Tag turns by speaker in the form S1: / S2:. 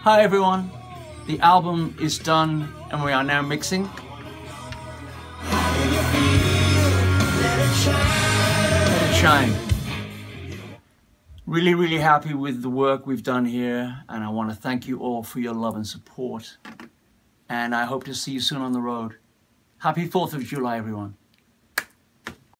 S1: Hi everyone, the album is done and we are now mixing. Let it shine. Really happy with the work we've done here, and I want to thank you all for your love and support, and I hope to see you soon on the road. Happy 4th of July everyone.